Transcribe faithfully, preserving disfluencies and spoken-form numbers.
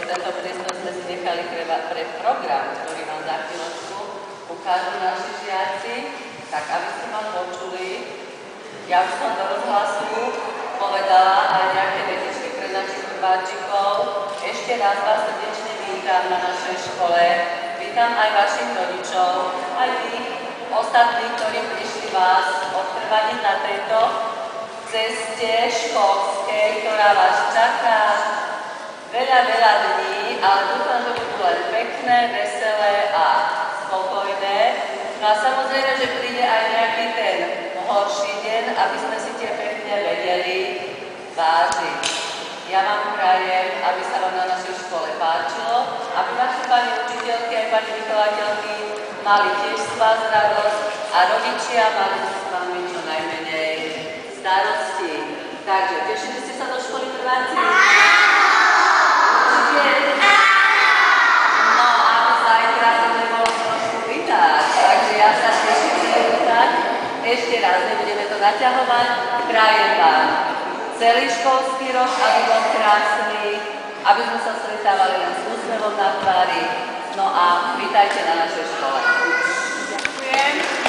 tento priestor sme si nechali pre, pre program, ktorý vám za chvíľočku ukážu naši žiaci, tak aby ste ma počuli. Ja už som do rozhlasu povedala aj nejaké vetičky pre našich prváčikov. Ešte raz vás srdečne vítam na našej škole. Vítam aj vašich rodičov, aj tých ostatných, ktorí prišli vás odtrvaniť na tejto ceste školskej, ktorá vás čaká veľa, veľa dní, ale dúfam, že budú len pekné, veselé a spokojné. No a samozrejme, že príde aj nejaký ten horší deň, aby sme si tie pekne vedeli vážiť. Ja vám prajem, aby sa vám na našej škole páčilo, aby vaše pani učiteľky aj pani vychovateľky mali tiež z vás radosť a rodičia mali s vami čo najmenej starosti. Takže, tešili ste sa do školy prváci? Určite? No, aby zajtra to nebolo trošku vytať. Takže ja sa teším, že je vytať. Ešte raz, nebudeme to naťahovať. Prajem vám celý školský rok, aby bol krásny, aby sme sa stretávali len s úsmevom na tvári. No a vítajte na našej škole. Ďakujem.